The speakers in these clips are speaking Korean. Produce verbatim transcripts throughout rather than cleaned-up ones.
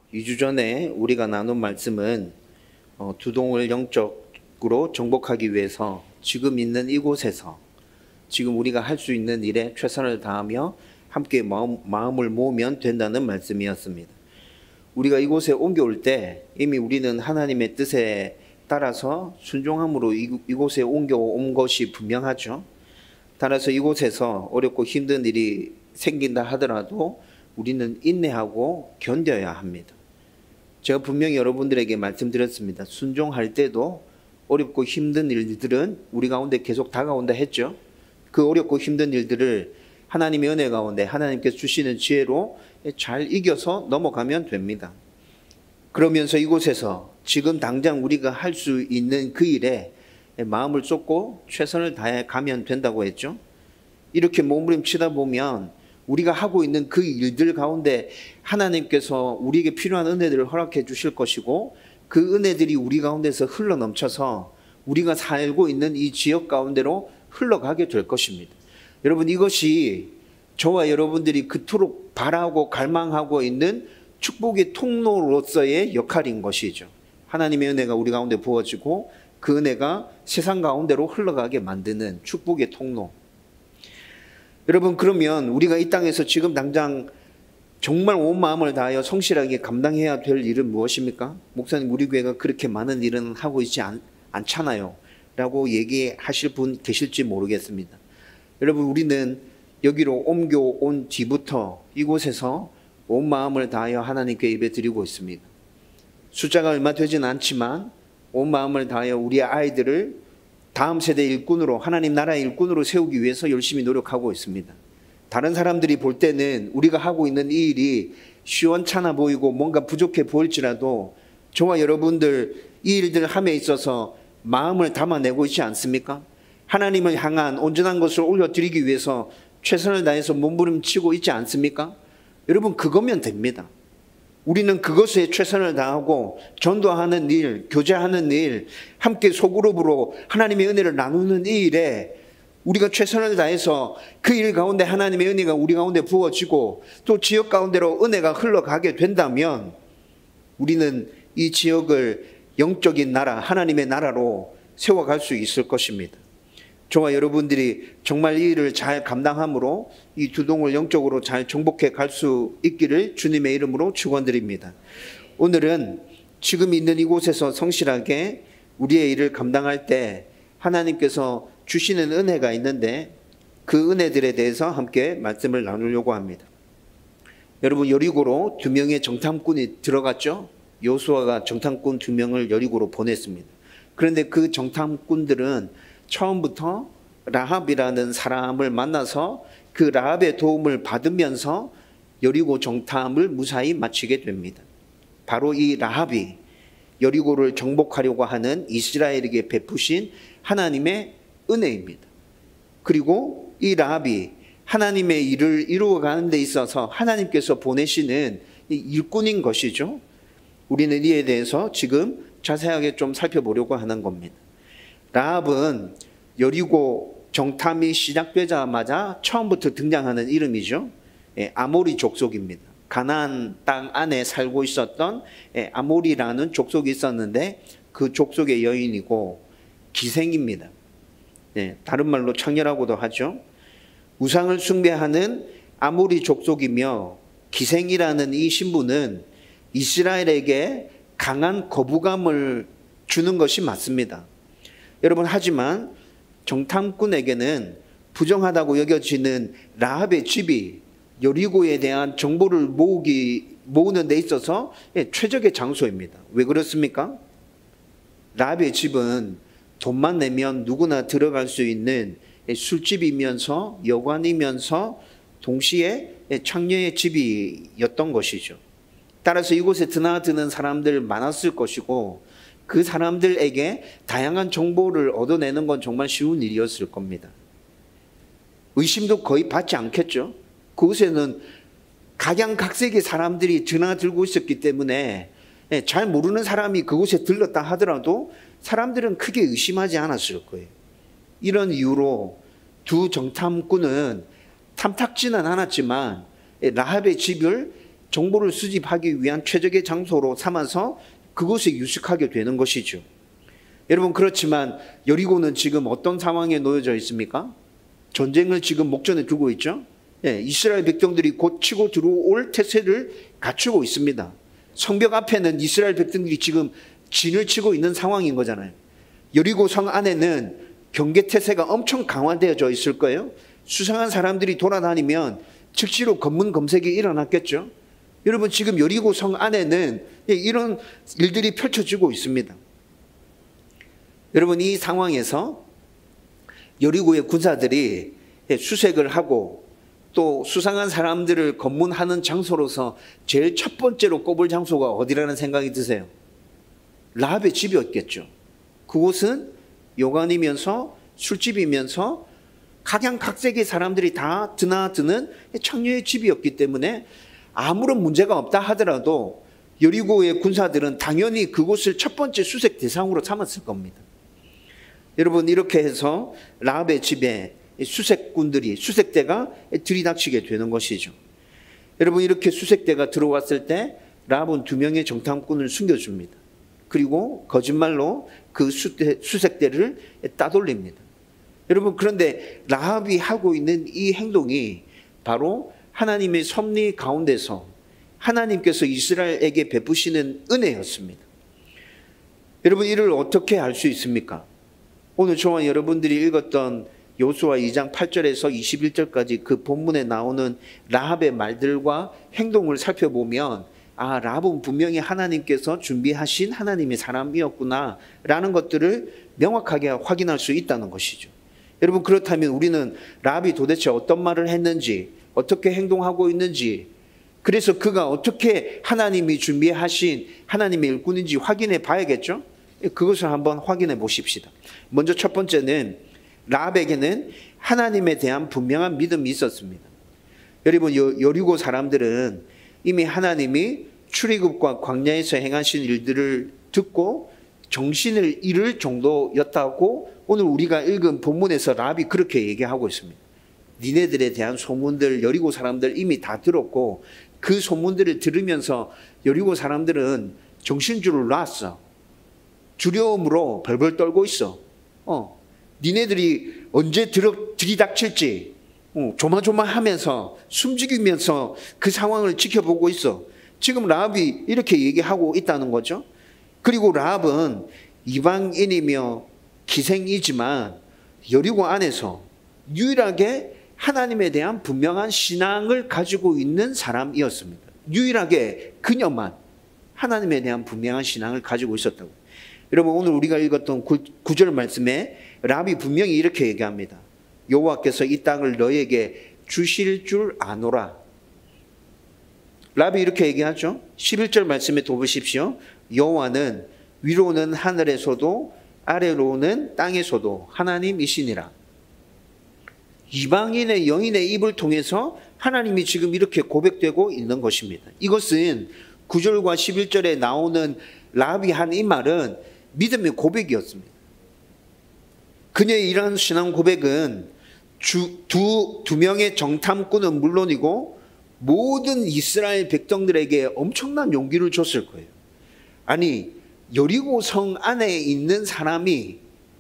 이 주 전에 우리가 나눈 말씀은 어, 두동을 영적으로 정복하기 위해서 지금 있는 이곳에서 지금 우리가 할 수 있는 일에 최선을 다하며 함께 마음, 마음을 모으면 된다는 말씀이었습니다. 우리가 이곳에 옮겨올 때 이미 우리는 하나님의 뜻에 따라서 순종함으로 이, 이곳에 옮겨온 것이 분명하죠. 따라서 이곳에서 어렵고 힘든 일이 생긴다 하더라도 우리는 인내하고 견뎌야 합니다. 제가 분명히 여러분들에게 말씀드렸습니다. 순종할 때도 어렵고 힘든 일들은 우리 가운데 계속 다가온다 했죠. 그 어렵고 힘든 일들을 하나님의 은혜 가운데 하나님께서 주시는 지혜로 잘 이겨서 넘어가면 됩니다. 그러면서 이곳에서 지금 당장 우리가 할 수 있는 그 일에 마음을 쏟고 최선을 다해 가면 된다고 했죠. 이렇게 몸부림치다 보면 우리가 하고 있는 그 일들 가운데 하나님께서 우리에게 필요한 은혜들을 허락해 주실 것이고 그 은혜들이 우리 가운데서 흘러넘쳐서 우리가 살고 있는 이 지역 가운데로 흘러가게 될 것입니다. 여러분, 이것이 저와 여러분들이 그토록 바라고 갈망하고 있는 축복의 통로로서의 역할인 것이죠. 하나님의 은혜가 우리 가운데 부어지고 그 은혜가 세상 가운데로 흘러가게 만드는 축복의 통로. 여러분, 그러면 우리가 이 땅에서 지금 당장 정말 온 마음을 다하여 성실하게 감당해야 될 일은 무엇입니까? 목사님, 우리 교회가 그렇게 많은 일은 하고 있지 않, 않잖아요 라고 얘기하실 분 계실지 모르겠습니다. 여러분, 우리는 여기로 옮겨온 뒤부터 이곳에서 온 마음을 다하여 하나님께 예배 드리고 있습니다. 숫자가 얼마 되지는 않지만 온 마음을 다하여 우리 아이들을 다음 세대 일꾼으로, 하나님 나라의 일꾼으로 세우기 위해서 열심히 노력하고 있습니다. 다른 사람들이 볼 때는 우리가 하고 있는 이 일이 시원찮아 보이고 뭔가 부족해 보일지라도 저와 여러분들 이 일들 함에 있어서 마음을 담아내고 있지 않습니까? 하나님을 향한 온전한 것을 올려드리기 위해서 최선을 다해서 몸부림치고 있지 않습니까? 여러분, 그거면 됩니다. 우리는 그것에 최선을 다하고 전도하는 일, 교제하는 일, 함께 소그룹으로 하나님의 은혜를 나누는 이 일에 우리가 최선을 다해서 그 일 가운데 하나님의 은혜가 우리 가운데 부어지고 또 지역 가운데로 은혜가 흘러가게 된다면 우리는 이 지역을 영적인 나라, 하나님의 나라로 세워갈 수 있을 것입니다. 저와 여러분들이 정말 이 일을 잘 감당함으로 이 두동을 영적으로 잘 정복해 갈 수 있기를 주님의 이름으로 축원드립니다. 오늘은 지금 있는 이곳에서 성실하게 우리의 일을 감당할 때 하나님께서 주시는 은혜가 있는데 그 은혜들에 대해서 함께 말씀을 나누려고 합니다. 여러분, 여리고로 두 명의 정탐꾼이 들어갔죠? 여호수아가 정탐꾼 두 명을 여리고로 보냈습니다. 그런데 그 정탐꾼들은 처음부터 라합이라는 사람을 만나서 그 라합의 도움을 받으면서 여리고 정탐을 무사히 마치게 됩니다. 바로 이 라합이 여리고를 정복하려고 하는 이스라엘에게 베푸신 하나님의 은혜입니다. 그리고 이 라합이 하나님의 일을 이루어가는 데 있어서 하나님께서 보내시는 일꾼인 것이죠. 우리는 이에 대해서 지금 자세하게 좀 살펴보려고 하는 겁니다. 라합은 여리고 정탐이 시작되자마자 처음부터 등장하는 이름이죠. 예, 아모리 족속입니다. 가나안 땅 안에 살고 있었던 예, 아모리라는 족속이 있었는데 그 족속의 여인이고 기생입니다. 예, 다른 말로 창녀라고도 하죠. 우상을 숭배하는 아모리 족속이며 기생이라는 이 신부는 이스라엘에게 강한 거부감을 주는 것이 맞습니다. 여러분, 하지만 정탐꾼에게는 부정하다고 여겨지는 라합의 집이 여리고에 대한 정보를 모으기, 모으는 데 있어서 최적의 장소입니다. 왜 그렇습니까? 라합의 집은 돈만 내면 누구나 들어갈 수 있는 술집이면서 여관이면서 동시에 창녀의 집이었던 것이죠. 따라서 이곳에 드나드는 사람들 많았을 것이고 그 사람들에게 다양한 정보를 얻어내는 건 정말 쉬운 일이었을 겁니다. 의심도 거의 받지 않겠죠. 그곳에는 각양각색의 사람들이 드나들고 있었기 때문에 잘 모르는 사람이 그곳에 들렀다 하더라도 사람들은 크게 의심하지 않았을 거예요. 이런 이유로 두 정탐꾼은 탐탁지는 않았지만 라합의 집을 정보를 수집하기 위한 최적의 장소로 삼아서 그곳에 유숙하게 되는 것이죠. 여러분, 그렇지만 여리고는 지금 어떤 상황에 놓여져 있습니까? 전쟁을 지금 목전에 두고 있죠. 예, 이스라엘 백성들이 곧 치고 들어올 태세를 갖추고 있습니다. 성벽 앞에는 이스라엘 백성들이 지금 진을 치고 있는 상황인 거잖아요. 여리고 성 안에는 경계 태세가 엄청 강화되어져 있을 거예요. 수상한 사람들이 돌아다니면 즉시로 검문 검색이 일어났겠죠. 여러분, 지금 여리고 성 안에는 이런 일들이 펼쳐지고 있습니다. 여러분, 이 상황에서 여리고의 군사들이 수색을 하고 또 수상한 사람들을 검문하는 장소로서 제일 첫 번째로 꼽을 장소가 어디라는 생각이 드세요? 라합의 집이었겠죠. 그곳은 요관이면서 술집이면서 각양각색의 사람들이 다 드나드는 창녀의 집이었기 때문에 아무런 문제가 없다 하더라도 여리고의 군사들은 당연히 그곳을 첫 번째 수색 대상으로 삼았을 겁니다. 여러분, 이렇게 해서 라합의 집에 수색군들이, 수색대가 들이닥치게 되는 것이죠. 여러분, 이렇게 수색대가 들어왔을 때 라합은 두 명의 정탐꾼을 숨겨줍니다. 그리고 거짓말로 그 수색대를 따돌립니다. 여러분, 그런데 라합이 하고 있는 이 행동이 바로 하나님의 섭리 가운데서 하나님께서 이스라엘에게 베푸시는 은혜였습니다. 여러분, 이를 어떻게 알 수 있습니까? 오늘 저와 여러분들이 읽었던 여호수아 이 장 팔 절에서 이십일 절까지 그 본문에 나오는 라합의 말들과 행동을 살펴보면, 아, 라합은 분명히 하나님께서 준비하신 하나님의 사람이었구나 라는 것들을 명확하게 확인할 수 있다는 것이죠. 여러분, 그렇다면 우리는 라합이 도대체 어떤 말을 했는지, 어떻게 행동하고 있는지, 그래서 그가 어떻게 하나님이 준비하신 하나님의 일꾼인지 확인해 봐야겠죠? 그것을 한번 확인해 보십시다. 먼저 첫 번째는 라합에게는 하나님에 대한 분명한 믿음이 있었습니다. 여러분, 여리고 사람들은 이미 하나님이 출애굽과 광야에서 행하신 일들을 듣고 정신을 잃을 정도였다고 오늘 우리가 읽은 본문에서 라합이 그렇게 얘기하고 있습니다. 니네들에 대한 소문들 여리고 사람들 이미 다 들었고, 그 소문들을 들으면서 여리고 사람들은 정신줄을 놨어. 두려움으로 벌벌 떨고 있어. 어, 니네들이 언제 들어, 들이닥칠지 어, 조마조마하면서 숨죽이면서 그 상황을 지켜보고 있어. 지금 라합이 이렇게 얘기하고 있다는 거죠. 그리고 라합은 이방인이며 기생이지만 여리고 안에서 유일하게 하나님에 대한 분명한 신앙을 가지고 있는 사람이었습니다. 유일하게 그녀만 하나님에 대한 분명한 신앙을 가지고 있었다고. 여러분, 오늘 우리가 읽었던 구 절 말씀에 라합이 분명히 이렇게 얘기합니다. 여호와께서 이 땅을 너에게 주실 줄 아노라. 라합이 이렇게 얘기하죠. 십일 절 말씀에 또 보십시오. 여호와는 위로는 하늘에서도 아래로는 땅에서도 하나님이시니라. 이방인의 여인의 입을 통해서 하나님이 지금 이렇게 고백되고 있는 것입니다. 이것은 구 절과 십일 절에 나오는 라합이 한 이 말은 믿음의 고백이었습니다. 그녀의 이러한 신앙 고백은 주, 두, 두 명의 정탐꾼은 물론이고 모든 이스라엘 백성들에게 엄청난 용기를 줬을 거예요. 아니, 여리고 성 안에 있는 사람이,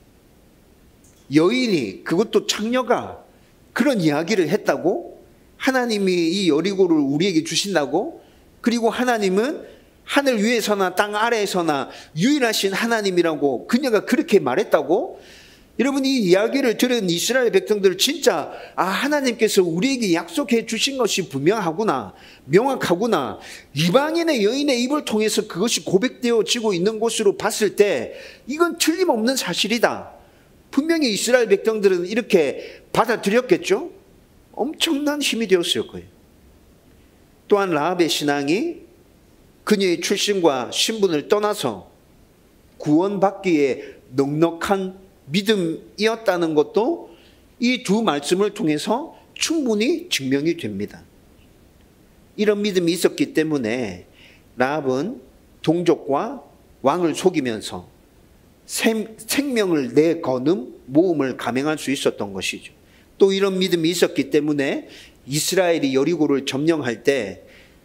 여인이, 그것도 창녀가 그런 이야기를 했다고? 하나님이 이 여리고를 우리에게 주신다고? 그리고 하나님은 하늘 위에서나 땅 아래에서나 유일하신 하나님이라고 그녀가 그렇게 말했다고? 여러분, 이 이야기를 들은 이스라엘 백성들 진짜, 아, 하나님께서 우리에게 약속해 주신 것이 분명하구나, 명확하구나. 이방인의 여인의 입을 통해서 그것이 고백되어지고 있는 것으로 봤을 때 이건 틀림없는 사실이다. 분명히 이스라엘 백성들은 이렇게 받아들였겠죠? 엄청난 힘이 되었을 거예요. 또한 라합의 신앙이 그녀의 출신과 신분을 떠나서 구원받기에 넉넉한 믿음이었다는 것도 이 두 말씀을 통해서 충분히 증명이 됩니다. 이런 믿음이 있었기 때문에 라합은 동족과 왕을 속이면서 생명을 내거는 모험을 감행할 수 있었던 것이죠. 또 이런 믿음이 있었기 때문에 이스라엘이 여리고를 점령할 때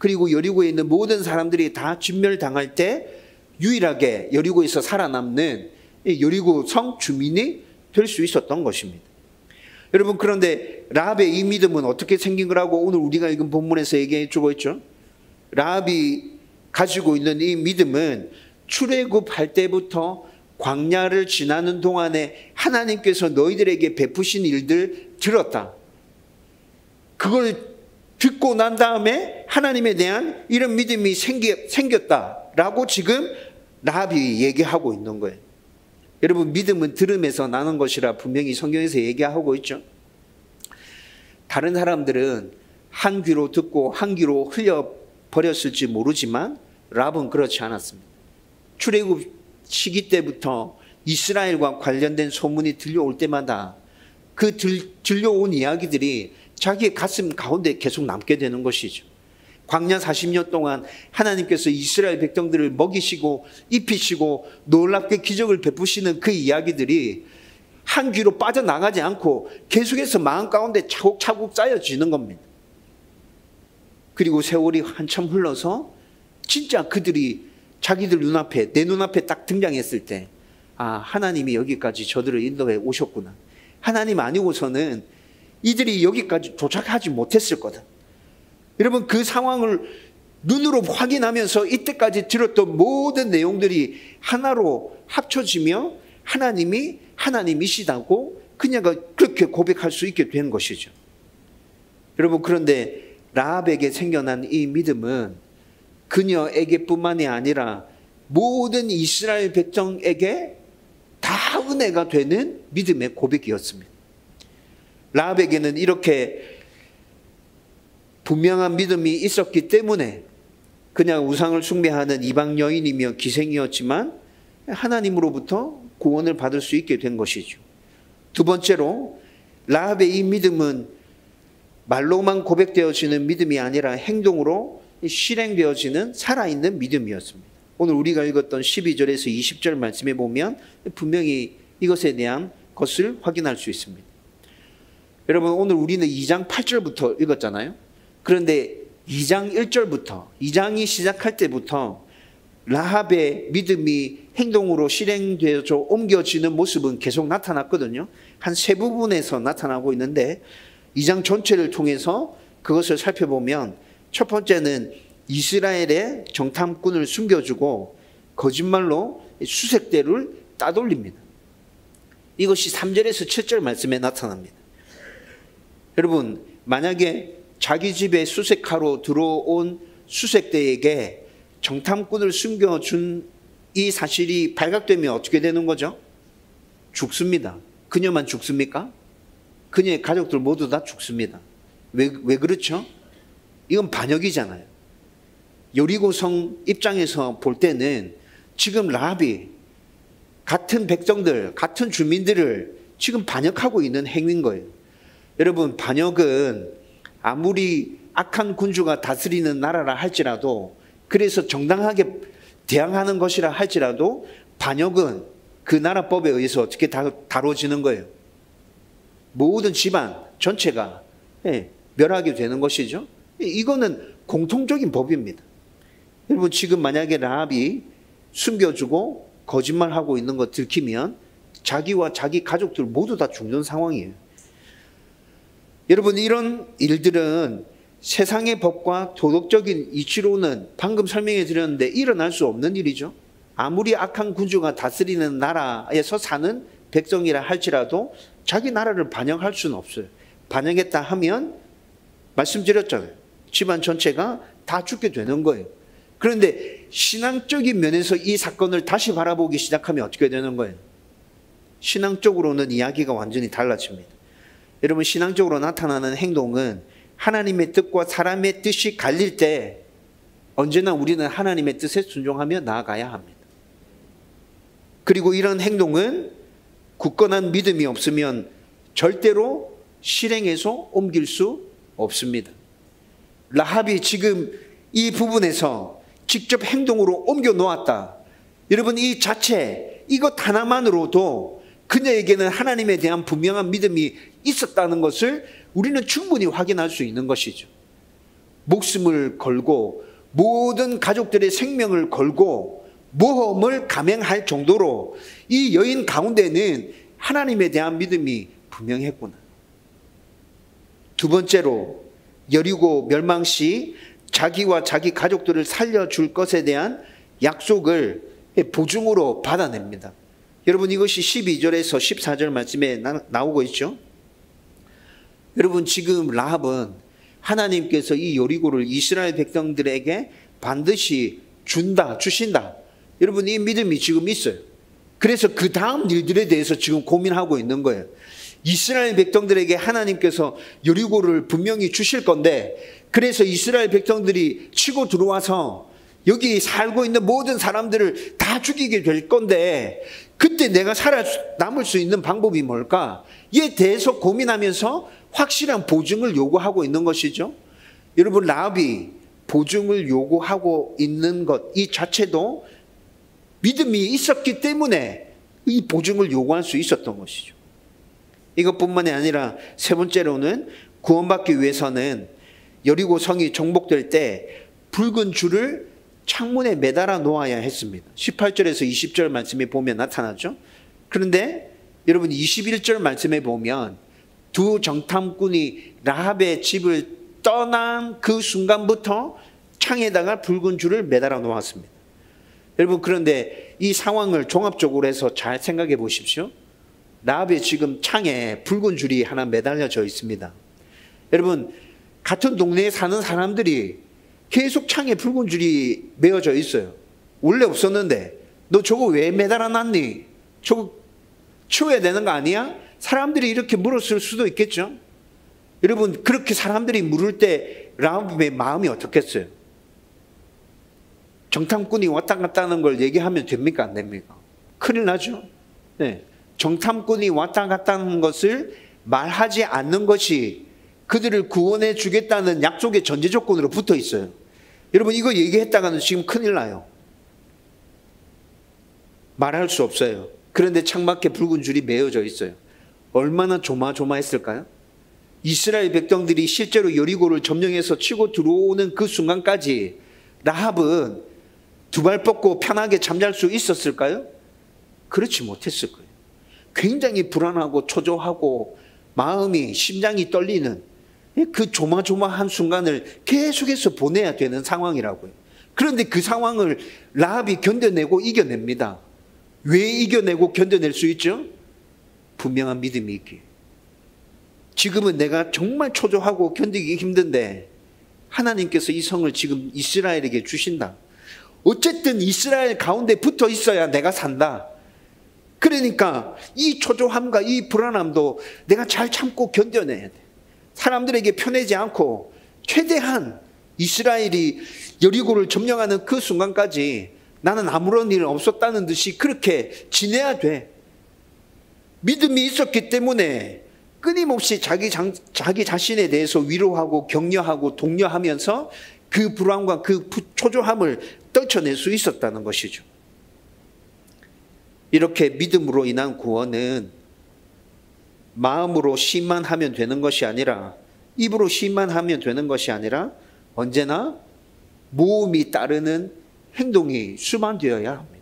그리고 여리고에 있는 모든 사람들이 다 진멸당할 때 유일하게 여리고에서 살아남는 여리고 성 주민이 될 수 있었던 것입니다. 여러분, 그런데 라합의 이 믿음은 어떻게 생긴 거라고 오늘 우리가 읽은 본문에서 얘기해 주고 있죠? 라합이 가지고 있는 이 믿음은 출애굽할 때부터 광야를 지나는 동안에 하나님께서 너희들에게 베푸신 일들 들었다. 그걸 듣고 난 다음에 하나님에 대한 이런 믿음이 생기, 생겼다라고 지금 라합이 얘기하고 있는 거예요. 여러분, 믿음은 들음에서 나는 것이라 분명히 성경에서 얘기하고 있죠. 다른 사람들은 한 귀로 듣고 한 귀로 흘려버렸을지 모르지만 라합은 그렇지 않았습니다. 출애굽 시기 때부터 이스라엘과 관련된 소문이 들려올 때마다 그 들, 들려온 이야기들이 자기의 가슴 가운데 계속 남게 되는 것이죠. 광야 사십 년 동안 하나님께서 이스라엘 백성들을 먹이시고 입히시고 놀랍게 기적을 베푸시는 그 이야기들이 한 귀로 빠져나가지 않고 계속해서 마음 가운데 차곡차곡 쌓여지는 겁니다. 그리고 세월이 한참 흘러서 진짜 그들이 자기들 눈앞에, 내 눈앞에 딱 등장했을 때, 아, 하나님이 여기까지 저들을 인도해 오셨구나. 하나님 아니고서는 이들이 여기까지 도착하지 못했을 거다. 여러분, 그 상황을 눈으로 확인하면서 이때까지 들었던 모든 내용들이 하나로 합쳐지며 하나님이 하나님이시다고 그녀가 그렇게 고백할 수 있게 된 것이죠. 여러분, 그런데 라합에게 생겨난 이 믿음은 그녀에게뿐만이 아니라 모든 이스라엘 백성에게 다 은혜가 되는 믿음의 고백이었습니다. 라합에게는 이렇게 분명한 믿음이 있었기 때문에 그냥 우상을 숭배하는 이방 여인이며 기생이었지만 하나님으로부터 구원을 받을 수 있게 된 것이죠. 두 번째로, 라합의 이 믿음은 말로만 고백되어지는 믿음이 아니라 행동으로 실행되어지는 살아있는 믿음이었습니다. 오늘 우리가 읽었던 십이 절에서 이십 절 말씀에 보면 분명히 이것에 대한 것을 확인할 수 있습니다. 여러분, 오늘 우리는 이 장 팔 절부터 읽었잖아요. 그런데 이 장 일 절부터, 이 장이 시작할 때부터 라합의 믿음이 행동으로 실행되어져 옮겨지는 모습은 계속 나타났거든요. 한 세 부분에서 나타나고 있는데 이 장 전체를 통해서 그것을 살펴보면 첫 번째는 이스라엘의 정탐꾼을 숨겨주고 거짓말로 수색대를 따돌립니다. 이것이 삼 절에서 칠 절 말씀에 나타납니다. 여러분, 만약에 자기 집에 수색하러 들어온 수색대에게 정탐꾼을 숨겨준 이 사실이 발각되면 어떻게 되는 거죠? 죽습니다. 그녀만 죽습니까? 그녀의 가족들 모두 다 죽습니다. 왜, 왜 그렇죠? 이건 반역이잖아요. 여리고성 입장에서 볼 때는 지금 라합이 같은 백성들, 같은 주민들을 지금 반역하고 있는 행위인 거예요. 여러분, 반역은 아무리 악한 군주가 다스리는 나라라 할지라도, 그래서 정당하게 대항하는 것이라 할지라도 반역은 그 나라법에 의해서 어떻게 다뤄지는 거예요? 모든 집안 전체가 멸하게 되는 것이죠. 이거는 공통적인 법입니다. 여러분, 지금 만약에 라합이 숨겨주고 거짓말하고 있는 거 들키면 자기와 자기 가족들 모두 다 죽는 상황이에요. 여러분, 이런 일들은 세상의 법과 도덕적인 이치로는 방금 설명해 드렸는데 일어날 수 없는 일이죠. 아무리 악한 군주가 다스리는 나라에서 사는 백성이라 할지라도 자기 나라를 반역할 수는 없어요. 반역했다 하면 말씀드렸잖아요. 집안 전체가 다 죽게 되는 거예요. 그런데 신앙적인 면에서 이 사건을 다시 바라보기 시작하면 어떻게 되는 거예요? 신앙적으로는 이야기가 완전히 달라집니다. 여러분, 신앙적으로 나타나는 행동은 하나님의 뜻과 사람의 뜻이 갈릴 때 언제나 우리는 하나님의 뜻에 순종하며 나아가야 합니다. 그리고 이런 행동은 굳건한 믿음이 없으면 절대로 실행해서 옮길 수 없습니다. 라합이 지금 이 부분에서 직접 행동으로 옮겨 놓았다. 여러분, 이 자체, 이것 하나만으로도 그녀에게는 하나님에 대한 분명한 믿음이 있었다는 것을 우리는 충분히 확인할 수 있는 것이죠. 목숨을 걸고 모든 가족들의 생명을 걸고 모험을 감행할 정도로 이 여인 가운데는 하나님에 대한 믿음이 분명했구나. 두 번째로 여리고 멸망 시 자기와 자기 가족들을 살려줄 것에 대한 약속을 보증으로 받아냅니다. 여러분, 이것이 십이 절에서 십사 절 말씀에 나, 나오고 있죠. 여러분, 지금 라합은 하나님께서 이 여리고를 이스라엘 백성들에게 반드시 준다, 주신다. 여러분, 이 믿음이 지금 있어요. 그래서 그 다음 일들에 대해서 지금 고민하고 있는 거예요. 이스라엘 백성들에게 하나님께서 여리고를 분명히 주실 건데, 그래서 이스라엘 백성들이 치고 들어와서 여기 살고 있는 모든 사람들을 다 죽이게 될 건데, 그때 내가 살아남을 수 있는 방법이 뭘까? 이에 대해서 고민하면서 확실한 보증을 요구하고 있는 것이죠. 여러분, 라합이 보증을 요구하고 있는 것 이 자체도 믿음이 있었기 때문에 이 보증을 요구할 수 있었던 것이죠. 이것뿐만이 아니라 세 번째로는 구원받기 위해서는 여리고 성이 정복될 때 붉은 줄을 창문에 매달아 놓아야 했습니다. 십팔 절에서 이십 절 말씀에 보면 나타나죠. 그런데 여러분, 이십일 절 말씀에 보면 두 정탐꾼이 라합의 집을 떠난 그 순간부터 창에다가 붉은 줄을 매달아 놓았습니다. 여러분, 그런데 이 상황을 종합적으로 해서 잘 생각해 보십시오. 라합의 지금 창에 붉은 줄이 하나 매달려져 있습니다. 여러분, 같은 동네에 사는 사람들이 계속 창에 붉은 줄이 메어져 있어요. 원래 없었는데 너 저거 왜 매달아 놨니? 저거 치워야 되는 거 아니야? 사람들이 이렇게 물었을 수도 있겠죠. 여러분, 그렇게 사람들이 물을 때 라합의 마음이 어떻겠어요? 정탐꾼이 왔다 갔다 하는 걸 얘기하면 됩니까? 안 됩니까? 큰일 나죠. 네. 정탐꾼이 왔다 갔다 하는 것을 말하지 않는 것이 그들을 구원해 주겠다는 약속의 전제 조건으로 붙어 있어요. 여러분, 이거 얘기했다가는 지금 큰일 나요. 말할 수 없어요. 그런데 창밖에 붉은 줄이 메어져 있어요. 얼마나 조마조마했을까요? 이스라엘 백성들이 실제로 여리고를 점령해서 치고 들어오는 그 순간까지 라합은 두 발 뻗고 편하게 잠잘 수 있었을까요? 그렇지 못했을 거예요. 굉장히 불안하고 초조하고 마음이, 심장이 떨리는 그 조마조마한 순간을 계속해서 보내야 되는 상황이라고요. 그런데 그 상황을 라합이 견뎌내고 이겨냅니다. 왜 이겨내고 견뎌낼 수 있죠? 분명한 믿음이 있기에. 지금은 내가 정말 초조하고 견디기 힘든데 하나님께서 이 성을 지금 이스라엘에게 주신다. 어쨌든 이스라엘 가운데 붙어 있어야 내가 산다. 그러니까 이 초조함과 이 불안함도 내가 잘 참고 견뎌내야 돼. 사람들에게 편하지 않고 최대한 이스라엘이 여리고를 점령하는 그 순간까지 나는 아무런 일 없었다는 듯이 그렇게 지내야 돼. 믿음이 있었기 때문에 끊임없이 자기, 장, 자기 자신에 대해서 위로하고 격려하고 독려하면서 그 불안과 그 초조함을 떨쳐낼 수 있었다는 것이죠. 이렇게 믿음으로 인한 구원은 마음으로 시인만 하면 되는 것이 아니라, 입으로 시인만 하면 되는 것이 아니라 언제나 모험이 따르는 행동이 수반되어야 합니다.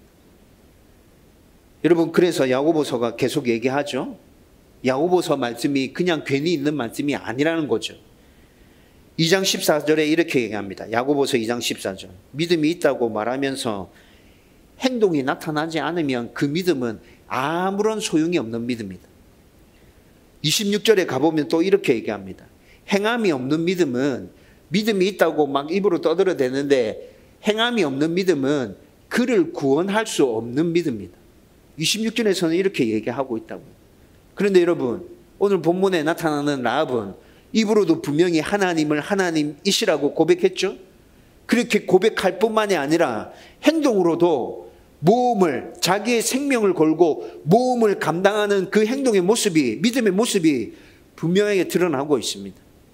여러분, 그래서 야고보서가 계속 얘기하죠. 야고보서 말씀이 그냥 괜히 있는 말씀이 아니라는 거죠. 이 장 십사 절에 이렇게 얘기합니다. 야고보서 이 장 십사 절. 믿음이 있다고 말하면서 행동이 나타나지 않으면 그 믿음은 아무런 소용이 없는 믿음이다. 이십육 절에 가보면 또 이렇게 얘기합니다. 행함이 없는 믿음은, 믿음이 있다고 막 입으로 떠들어대는데 행함이 없는 믿음은 그를 구원할 수 없는 믿음이다. 이십육 절에서는 이렇게 얘기하고 있다고요. 그런데 여러분, 오늘 본문에 나타나는 라합은 입으로도 분명히 하나님을 하나님이시라고 고백했죠. 그렇게 고백할 뿐만이 아니라 행동으로도 모험을, 자기의 생명을 걸고 모험을 감당하는 그 행동의 모습이, 믿음의 모습이 분명하게 드러나고 있습니다.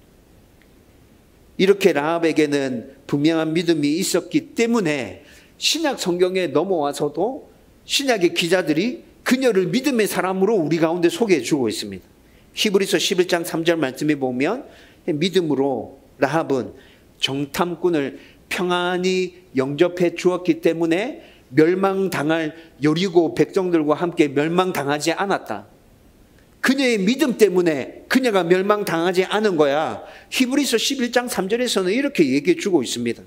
이렇게 라합에게는 분명한 믿음이 있었기 때문에 신약 성경에 넘어와서도 신약의 기자들이 그녀를 믿음의 사람으로 우리 가운데 소개해 주고 있습니다. 히브리서 십일 장 삼 절 말씀에 보면 믿음으로 라합은 정탐꾼을 평안히 영접해 주었기 때문에 멸망당할 여리고 백성들과 함께 멸망당하지 않았다. 그녀의 믿음 때문에 그녀가 멸망당하지 않은 거야. 히브리서 십일 장 삼 절에서는 이렇게 얘기해 주고 있습니다.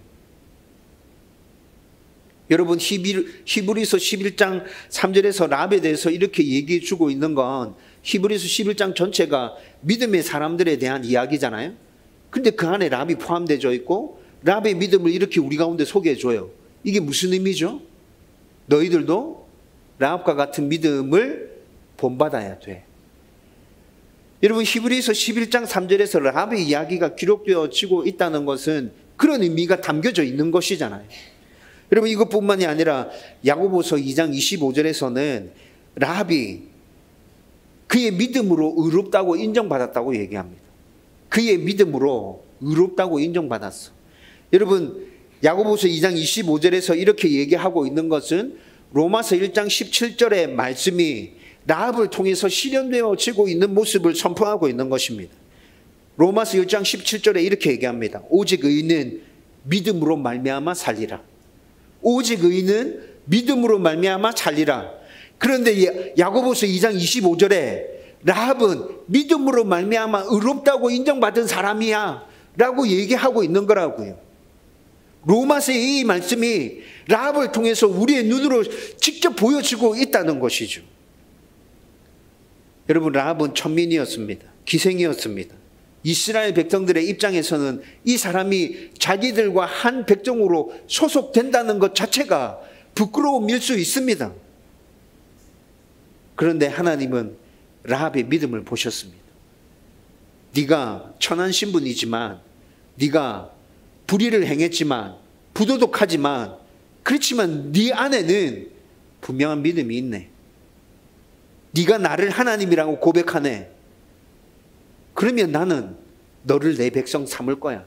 여러분, 히브리서 십일 장 삼 절에서 라합에 대해서 이렇게 얘기해 주고 있는 건 히브리서 십일 장 전체가 믿음의 사람들에 대한 이야기잖아요. 근데 그 안에 라합이 포함되어 있고 라합의 믿음을 이렇게 우리 가운데 소개해 줘요. 이게 무슨 의미죠? 너희들도 라합과 같은 믿음을 본받아야 돼. 여러분, 히브리서 십일 장 삼 절에서 라합의 이야기가 기록되어지고 있다는 것은 그런 의미가 담겨져 있는 것이잖아요. 여러분, 이것뿐만이 아니라 야고보서 이 장 이십오 절에서는 라합이 그의 믿음으로 의롭다고 인정받았다고 얘기합니다. 그의 믿음으로 의롭다고 인정받았어. 여러분, 야고보서 이 장 이십오 절에서 이렇게 얘기하고 있는 것은 로마서 일 장 십칠 절의 말씀이 라합을 통해서 실현되어지고 있는 모습을 선포하고 있는 것입니다. 로마서 일 장 십칠 절에 이렇게 얘기합니다. 오직 의인은 믿음으로 말미암아 살리라. 오직 의인은 믿음으로 말미암아 살리라. 그런데 야고보서 이 장 이십오 절에 라합은 믿음으로 말미암아 의롭다고 인정받은 사람이야 라고 얘기하고 있는 거라고요. 로마서의 이 말씀이 라합을 통해서 우리의 눈으로 직접 보여지고 있다는 것이죠. 여러분, 라합은 천민이었습니다. 기생이었습니다. 이스라엘 백성들의 입장에서는 이 사람이 자기들과 한 백성으로 소속된다는 것 자체가 부끄러움일 수 있습니다. 그런데 하나님은 라합의 믿음을 보셨습니다. 네가 천한 신분이지만, 네가 불의를 행했지만, 부도덕하지만, 그렇지만 네 안에는 분명한 믿음이 있네. 네가 나를 하나님이라고 고백하네. 그러면 나는 너를 내 백성 삼을 거야.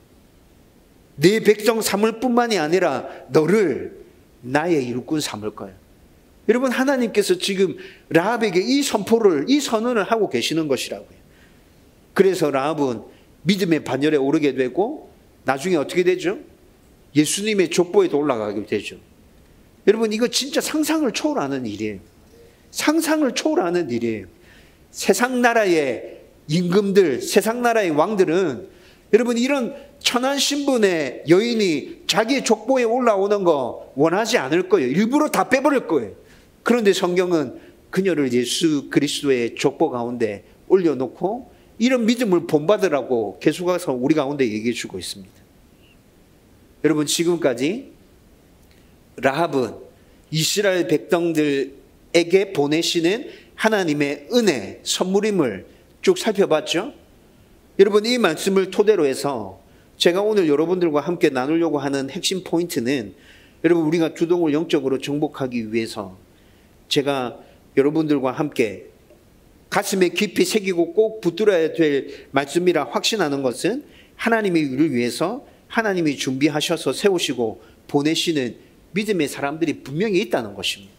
내 백성 삼을 뿐만이 아니라 너를 나의 일꾼 삼을 거야. 여러분, 하나님께서 지금 라합에게 이 선포를, 이 선언을 하고 계시는 것이라고요. 그래서 라합은 믿음의 반열에 오르게 되고 나중에 어떻게 되죠? 예수님의 족보에도 올라가게 되죠. 여러분, 이거 진짜 상상을 초월하는 일이에요. 상상을 초월하는 일이에요. 세상 나라의 임금들, 세상 나라의 왕들은 여러분, 이런 천한 신분의 여인이 자기의 족보에 올라오는 거 원하지 않을 거예요. 일부러 다 빼버릴 거예요. 그런데 성경은 그녀를 예수 그리스도의 족보 가운데 올려놓고 이런 믿음을 본받으라고 계속해서 우리 가운데 얘기해 주고 있습니다. 여러분, 지금까지 라합은 이스라엘 백성들에게 보내시는 하나님의 은혜, 선물임을 쭉 살펴봤죠. 여러분, 이 말씀을 토대로 해서 제가 오늘 여러분들과 함께 나누려고 하는 핵심 포인트는, 여러분, 우리가 두동을 영적으로 정복하기 위해서 제가 여러분들과 함께 가슴에 깊이 새기고 꼭 붙들어야 될 말씀이라 확신하는 것은, 하나님의 일을 위해서 하나님이 준비하셔서 세우시고 보내시는 믿음의 사람들이 분명히 있다는 것입니다.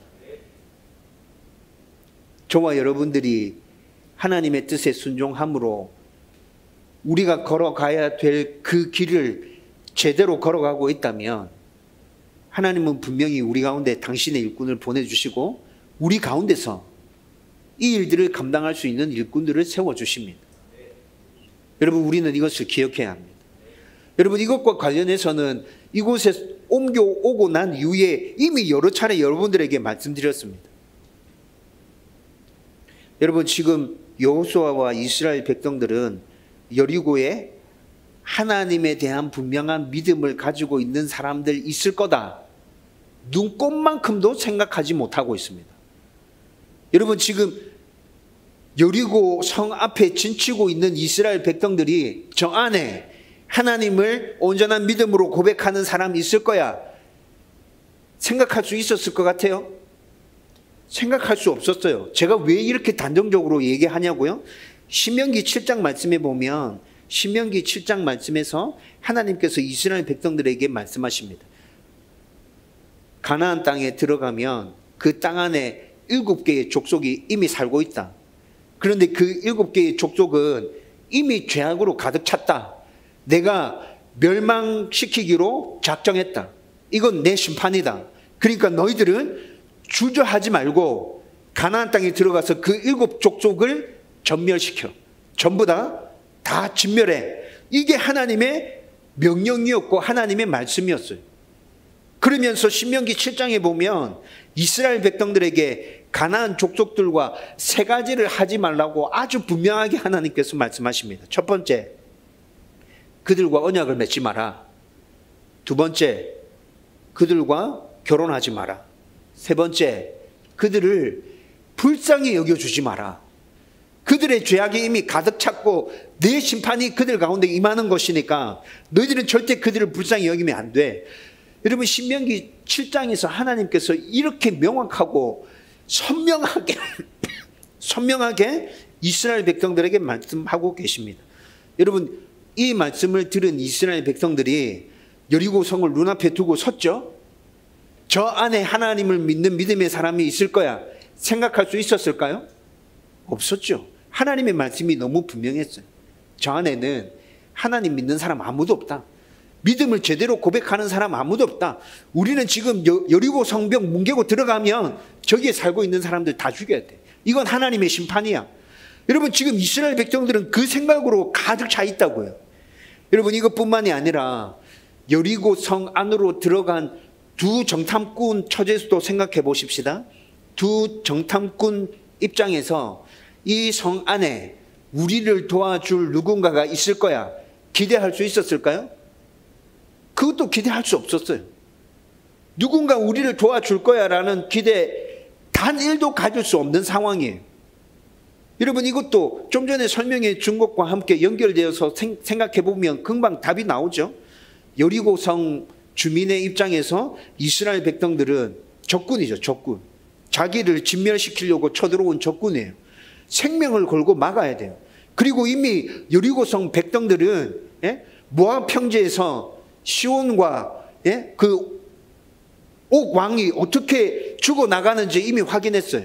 저와 여러분들이 하나님의 뜻에 순종함으로 우리가 걸어가야 될 그 길을 제대로 걸어가고 있다면 하나님은 분명히 우리 가운데 당신의 일꾼을 보내주시고 우리 가운데서 이 일들을 감당할 수 있는 일꾼들을 세워주십니다. 여러분, 우리는 이것을 기억해야 합니다. 여러분, 이것과 관련해서는 이곳에 옮겨오고 난 이후에 이미 여러 차례 여러분들에게 말씀드렸습니다. 여러분, 지금 여호수아와 이스라엘 백성들은 여리고에 하나님에 대한 분명한 믿음을 가지고 있는 사람들 있을 거다, 눈꼽만큼도 생각하지 못하고 있습니다. 여러분, 지금 여리고 성 앞에 진치고 있는 이스라엘 백성들이 저 안에 하나님을 온전한 믿음으로 고백하는 사람이 있을 거야 생각할 수 있었을 것 같아요? 생각할 수 없었어요. 제가 왜 이렇게 단정적으로 얘기하냐고요? 신명기 칠 장 말씀에 보면, 신명기 칠 장 말씀에서 하나님께서 이스라엘 백성들에게 말씀하십니다. 가나안 땅에 들어가면 그 땅 안에 일곱 개의 족속이 이미 살고 있다. 그런데 그 일곱 개의 족속은 이미 죄악으로 가득 찼다. 내가 멸망시키기로 작정했다. 이건 내 심판이다. 그러니까 너희들은 주저하지 말고 가나안 땅에 들어가서 그 일곱 족속을 전멸시켜. 전부 다 다 진멸해. 이게 하나님의 명령이었고 하나님의 말씀이었어요. 그러면서 신명기 칠 장에 보면 이스라엘 백성들에게 가나안 족속들과 세 가지를 하지 말라고 아주 분명하게 하나님께서 말씀하십니다. 첫 번째, 그들과 언약을 맺지 마라. 두 번째, 그들과 결혼하지 마라. 세 번째, 그들을 불쌍히 여겨주지 마라. 그들의 죄악이 이미 가득 찼고 내 심판이 그들 가운데 임하는 것이니까 너희들은 절대 그들을 불쌍히 여기면 안 돼. 여러분, 신명기 칠 장에서 하나님께서 이렇게 명확하고 선명하게 선명하게 이스라엘 백성들에게 말씀하고 계십니다. 여러분, 이 말씀을 들은 이스라엘 백성들이 여리고 성을 눈앞에 두고 섰죠. 저 안에 하나님을 믿는 믿음의 사람이 있을 거야 생각할 수 있었을까요? 없었죠. 하나님의 말씀이 너무 분명했어요. 저 안에는 하나님 믿는 사람 아무도 없다. 믿음을 제대로 고백하는 사람 아무도 없다. 우리는 지금 여리고 성벽 뭉개고 들어가면 저기에 살고 있는 사람들 다 죽여야 돼. 이건 하나님의 심판이야. 여러분, 지금 이스라엘 백성들은 그 생각으로 가득 차 있다고요. 여러분, 이것뿐만이 아니라 여리고 성 안으로 들어간 두 정탐꾼 처제수도 생각해 보십시다. 두 정탐꾼 입장에서 이 성 안에 우리를 도와줄 누군가가 있을 거야 기대할 수 있었을까요? 그것도 기대할 수 없었어요. 누군가 우리를 도와줄 거야 라는 기대 단 일도 가질 수 없는 상황이에요. 여러분, 이것도 좀 전에 설명해 준 것과 함께 연결되어서 생각해 보면 금방 답이 나오죠. 여리고 성 주민의 입장에서 이스라엘 백성들은 적군이죠. 적군. 자기를 진멸시키려고 쳐들어온 적군이에요. 생명을 걸고 막아야 돼요. 그리고 이미 여리고성 백성들은 예? 모압 평지에서 시온과 예? 그 옥 왕이 어떻게 죽어나가는지 이미 확인했어요.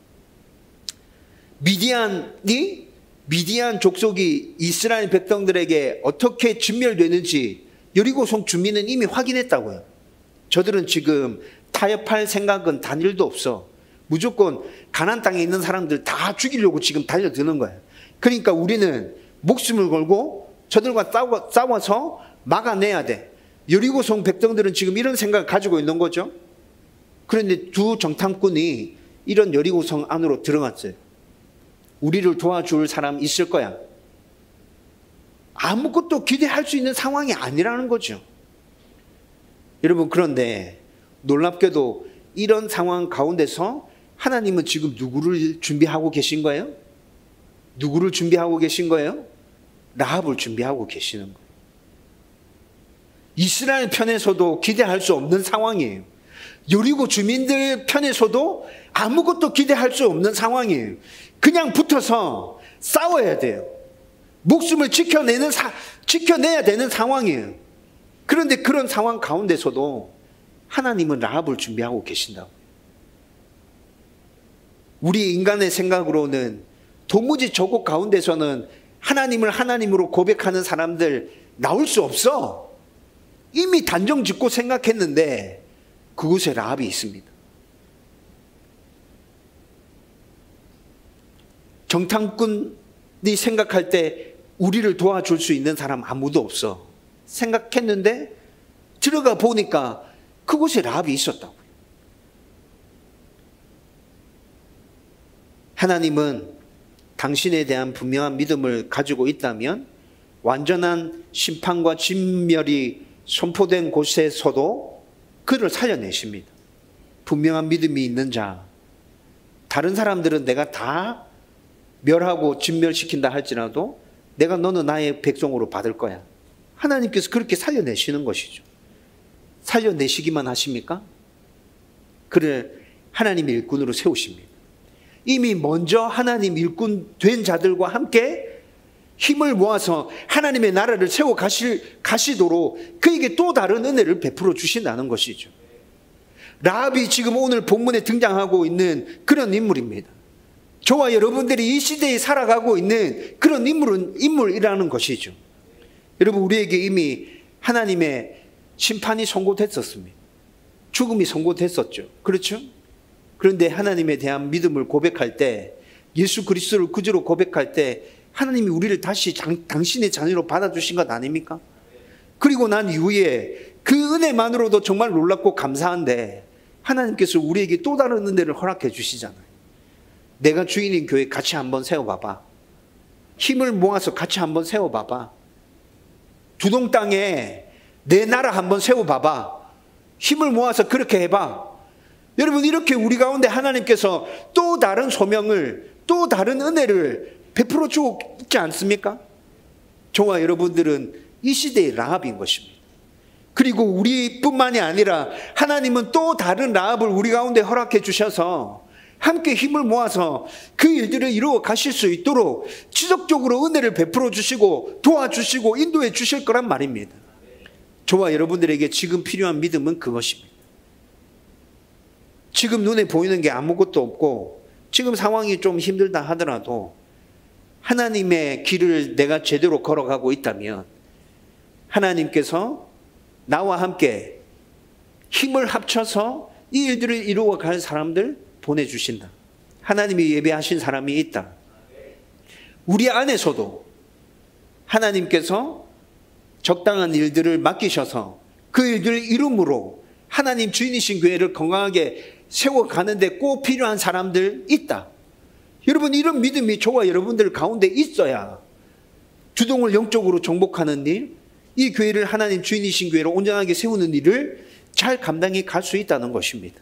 미디안이 미디안 족속이 이스라엘 백성들에게 어떻게 진멸되는지 여리고성 주민은 이미 확인했다고요. 저들은 지금 타협할 생각은 단일도 없어. 무조건 가나안 땅에 있는 사람들 다 죽이려고 지금 달려드는 거예요. 그러니까 우리는 목숨을 걸고 저들과 싸워, 싸워서 막아내야 돼. 여리고성 백성들은 지금 이런 생각을 가지고 있는 거죠. 그런데 두 정탐꾼이 이런 여리고성 안으로 들어갔어요. 우리를 도와줄 사람 있을 거야. 아무것도 기대할 수 있는 상황이 아니라는 거죠. 여러분, 그런데 놀랍게도 이런 상황 가운데서 하나님은 지금 누구를 준비하고 계신 거예요? 누구를 준비하고 계신 거예요? 라합을 준비하고 계시는 거예요. 이스라엘 편에서도 기대할 수 없는 상황이에요. 여리고 주민들 편에서도 아무것도 기대할 수 없는 상황이에요. 그냥 붙어서 싸워야 돼요. 목숨을 지켜내는 사, 지켜내야 되는 상황이에요. 그런데 그런 상황 가운데서도 하나님은 라합을 준비하고 계신다고. 우리 인간의 생각으로는 도무지 저곳 가운데서는 하나님을 하나님으로 고백하는 사람들 나올 수 없어. 이미 단정 짓고 생각했는데 그곳에 라합이 있습니다. 정탐꾼이 생각할 때 우리를 도와줄 수 있는 사람 아무도 없어 생각했는데 들어가 보니까 그곳에 라합이 있었다고요. 하나님은 당신에 대한 분명한 믿음을 가지고 있다면 완전한 심판과 진멸이 선포된 곳에서도 그를 살려내십니다. 분명한 믿음이 있는 자. 다른 사람들은 내가 다 멸하고 진멸시킨다 할지라도 내가 너는 나의 백성으로 받을 거야. 하나님께서 그렇게 살려내시는 것이죠. 살려내시기만 하십니까? 그를 하나님의 일꾼으로 세우십니다. 이미 먼저 하나님 일꾼 된 자들과 함께 힘을 모아서 하나님의 나라를 세워 가실, 가시도록 그에게 또 다른 은혜를 베풀어 주신다는 것이죠. 라합이 지금 오늘 본문에 등장하고 있는 그런 인물입니다. 저와 여러분들이 이 시대에 살아가고 있는 그런 인물은 인물이라는 것이죠. 여러분, 우리에게 이미 하나님의 심판이 선고됐었습니다. 죽음이 선고됐었죠. 그렇죠? 그런데 하나님에 대한 믿음을 고백할 때, 예수 그리스도를 구주로 고백할 때 하나님이 우리를 다시 장, 당신의 자녀로 받아주신 것 아닙니까? 그리고 난 이후에 그 은혜만으로도 정말 놀랍고 감사한데 하나님께서 우리에게 또 다른 은혜를 허락해 주시잖아요. 내가 주인인 교회 같이 한번 세워봐봐. 힘을 모아서 같이 한번 세워봐봐. 두동 땅에 내 나라 한번 세워봐봐. 힘을 모아서 그렇게 해봐. 여러분, 이렇게 우리 가운데 하나님께서 또 다른 소명을, 또 다른 은혜를 베풀어 주고 있지 않습니까? 저와 여러분들은 이 시대의 라합인 것입니다. 그리고 우리뿐만이 아니라 하나님은 또 다른 라합을 우리 가운데 허락해 주셔서 함께 힘을 모아서 그 일들을 이루어 가실 수 있도록 지속적으로 은혜를 베풀어 주시고 도와주시고 인도해 주실 거란 말입니다. 저와 여러분들에게 지금 필요한 믿음은 그것입니다. 지금 눈에 보이는 게 아무것도 없고 지금 상황이 좀 힘들다 하더라도 하나님의 길을 내가 제대로 걸어가고 있다면 하나님께서 나와 함께 힘을 합쳐서 이 일들을 이루어 갈 사람들 보내주신다. 하나님이 예배하신 사람이 있다. 우리 안에서도 하나님께서 적당한 일들을 맡기셔서 그 일들을 이룸으로 하나님 주인이신 교회를 건강하게 세워가는데 꼭 필요한 사람들 있다. 여러분, 이런 믿음이 저와 여러분들 가운데 있어야 주동을 영적으로 정복하는 일, 이 교회를 하나님 주인이신 교회로 온전하게 세우는 일을 잘 감당해 갈 수 있다는 것입니다.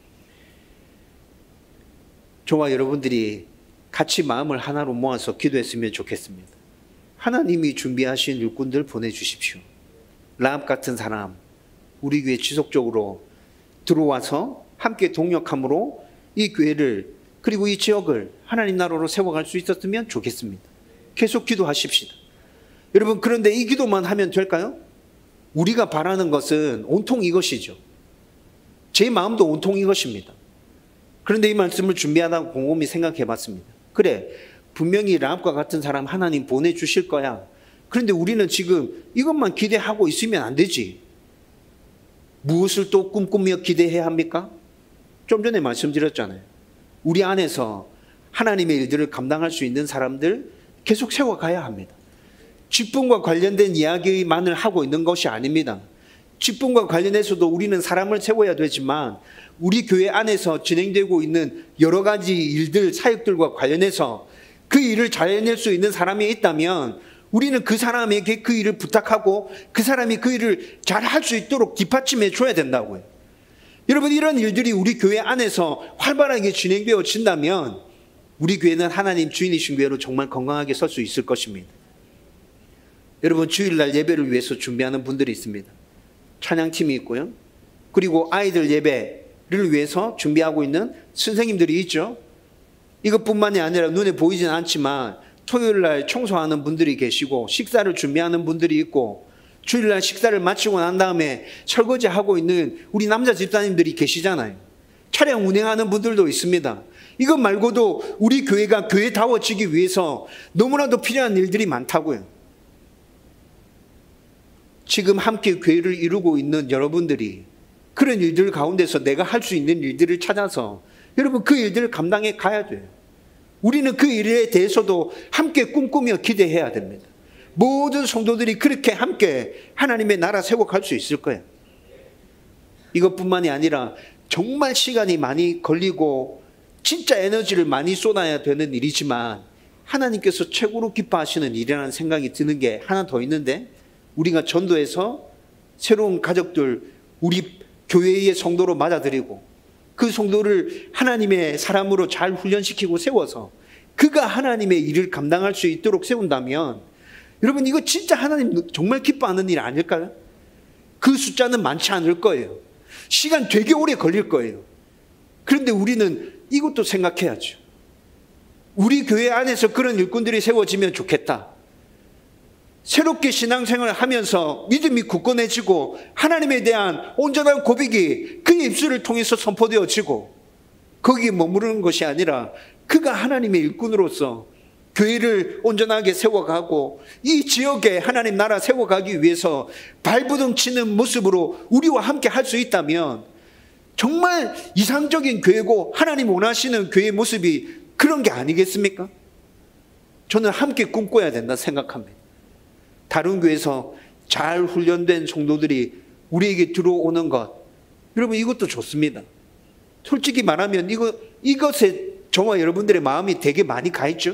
저와 여러분들이 같이 마음을 하나로 모아서 기도했으면 좋겠습니다. 하나님이 준비하신 일꾼들 보내주십시오. 라합 같은 사람 우리 교회 지속적으로 들어와서 함께 동역함으로 이 교회를 그리고 이 지역을 하나님 나라로 세워갈 수 있었으면 좋겠습니다. 계속 기도하십시다. 여러분, 그런데 이 기도만 하면 될까요? 우리가 바라는 것은 온통 이것이죠. 제 마음도 온통 이것입니다. 그런데 이 말씀을 준비하다가 곰곰이 생각해 봤습니다. 그래, 분명히 라합과 같은 사람 하나님 보내주실 거야. 그런데 우리는 지금 이것만 기대하고 있으면 안 되지. 무엇을 또 꿈꾸며 기대해야 합니까? 좀 전에 말씀드렸잖아요. 우리 안에서 하나님의 일들을 감당할 수 있는 사람들 계속 세워가야 합니다. 직분과 관련된 이야기만을 하고 있는 것이 아닙니다. 직분과 관련해서도 우리는 사람을 세워야 되지만 우리 교회 안에서 진행되고 있는 여러 가지 일들, 사역들과 관련해서 그 일을 잘 해낼 수 있는 사람이 있다면 우리는 그 사람에게 그 일을 부탁하고 그 사람이 그 일을 잘 할 수 있도록 뒷받침해 줘야 된다고요. 여러분, 이런 일들이 우리 교회 안에서 활발하게 진행되어진다면 우리 교회는 하나님 주인이신 교회로 정말 건강하게 설 수 있을 것입니다. 여러분, 주일날 예배를 위해서 준비하는 분들이 있습니다. 찬양팀이 있고요. 그리고 아이들 예배를 위해서 준비하고 있는 선생님들이 있죠. 이것뿐만이 아니라 눈에 보이진 않지만 토요일날 청소하는 분들이 계시고 식사를 준비하는 분들이 있고 주일날 식사를 마치고 난 다음에 설거지하고 있는 우리 남자 집사님들이 계시잖아요. 차량 운행하는 분들도 있습니다. 이것 말고도 우리 교회가 교회다워지기 위해서 너무나도 필요한 일들이 많다고요. 지금 함께 교회를 이루고 있는 여러분들이 그런 일들 가운데서 내가 할 수 있는 일들을 찾아서 여러분 그 일들을 감당해 가야 돼요. 우리는 그 일에 대해서도 함께 꿈꾸며 기대해야 됩니다. 모든 성도들이 그렇게 함께 하나님의 나라 세워갈 수 있을 거예요. 이것뿐만이 아니라 정말 시간이 많이 걸리고 진짜 에너지를 많이 쏟아야 되는 일이지만 하나님께서 최고로 기뻐하시는 일이라는 생각이 드는 게 하나 더 있는데, 우리가 전도해서 새로운 가족들 우리 교회의 성도로 맞아들이고 그 성도를 하나님의 사람으로 잘 훈련시키고 세워서 그가 하나님의 일을 감당할 수 있도록 세운다면 여러분, 이거 진짜 하나님 정말 기뻐하는 일 아닐까요? 그 숫자는 많지 않을 거예요. 시간 되게 오래 걸릴 거예요. 그런데 우리는 이것도 생각해야죠. 우리 교회 안에서 그런 일꾼들이 세워지면 좋겠다. 새롭게 신앙생활을 하면서 믿음이 굳건해지고 하나님에 대한 온전한 고백이 그의 입술을 통해서 선포되어지고 거기에 머무르는 것이 아니라 그가 하나님의 일꾼으로서 교회를 온전하게 세워가고 이 지역에 하나님 나라 세워가기 위해서 발부둥 치는 모습으로 우리와 함께 할 수 있다면 정말 이상적인 교회고 하나님 원하시는 교회의 모습이 그런 게 아니겠습니까? 저는 함께 꿈꿔야 된다 생각합니다. 다른 교회에서 잘 훈련된 성도들이 우리에게 들어오는 것, 여러분 이것도 좋습니다. 솔직히 말하면 이거, 이것에 저와 여러분들의 마음이 되게 많이 가 있죠.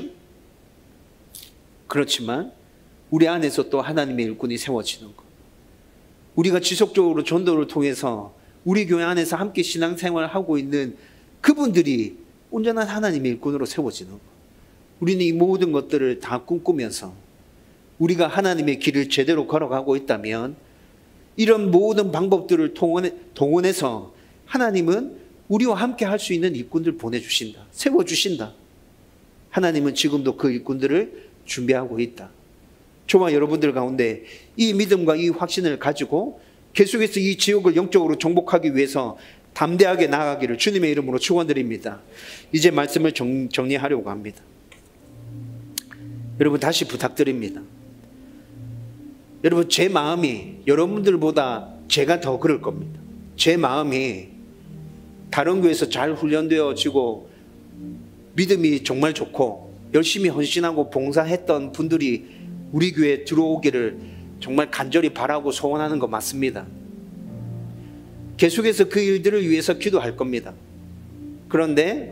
그렇지만 우리 안에서 또 하나님의 일꾼이 세워지는 것, 우리가 지속적으로 전도를 통해서 우리 교회 안에서 함께 신앙생활을 하고 있는 그분들이 온전한 하나님의 일꾼으로 세워지는 것, 우리는 이 모든 것들을 다 꿈꾸면서 우리가 하나님의 길을 제대로 걸어가고 있다면 이런 모든 방법들을 동원해, 동원해서 하나님은 우리와 함께 할 수 있는 일꾼들 보내주신다, 세워주신다. 하나님은 지금도 그 일꾼들을 준비하고 있다. 저와 여러분들 가운데 이 믿음과 이 확신을 가지고 계속해서 이 지역을 영적으로 정복하기 위해서 담대하게 나아가기를 주님의 이름으로 축원드립니다. 이제 말씀을 정, 정리하려고 합니다. 여러분 다시 부탁드립니다. 여러분 제 마음이 여러분들보다 제가 더 그럴 겁니다. 제 마음이 다른 교회에서 잘 훈련되어지고 믿음이 정말 좋고 열심히 헌신하고 봉사했던 분들이 우리 교회에 들어오기를 정말 간절히 바라고 소원하는 거 맞습니다. 계속해서 그 일들을 위해서 기도할 겁니다. 그런데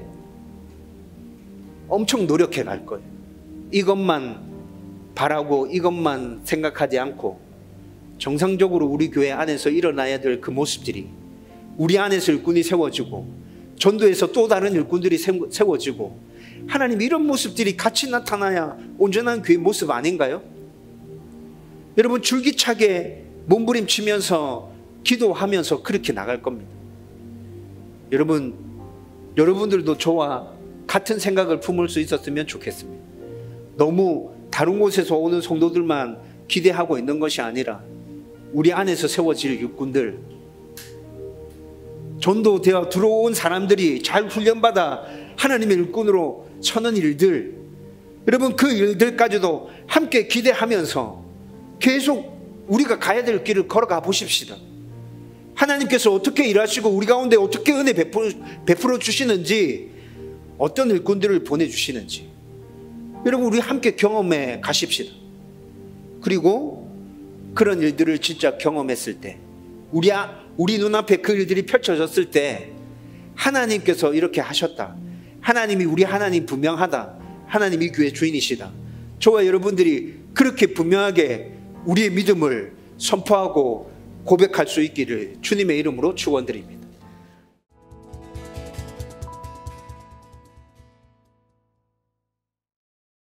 엄청 노력해 갈 거예요. 이것만 바라고 이것만 생각하지 않고 정상적으로 우리 교회 안에서 일어나야 될 그 모습들이 우리 안에서 일꾼이 세워지고 전도에서 또 다른 일꾼들이 세워지고 하나님 이런 모습들이 같이 나타나야 온전한 교회 모습 아닌가요? 여러분 줄기차게 몸부림치면서 기도하면서 그렇게 나갈 겁니다. 여러분 여러분들도 저와 같은 생각을 품을 수 있었으면 좋겠습니다. 너무 다른 곳에서 오는 성도들만 기대하고 있는 것이 아니라 우리 안에서 세워질 일꾼들, 전도되어 들어온 사람들이 잘 훈련받아 하나님의 일꾼으로 서는 일들, 여러분 그 일들까지도 함께 기대하면서 계속 우리가 가야 될 길을 걸어가 보십시다. 하나님께서 어떻게 일하시고 우리 가운데 어떻게 은혜 베풀어, 베풀어 주시는지, 어떤 일꾼들을 보내주시는지 여러분 우리 함께 경험해 가십시다. 그리고 그런 일들을 진짜 경험했을 때 우리, 우리 눈앞에 그 일들이 펼쳐졌을 때 하나님께서 이렇게 하셨다, 하나님이 우리 하나님 분명하다, 하나님이 교회 주인이시다, 저와 여러분들이 그렇게 분명하게 우리의 믿음을 선포하고 고백할 수 있기를 주님의 이름으로 축원드립니다.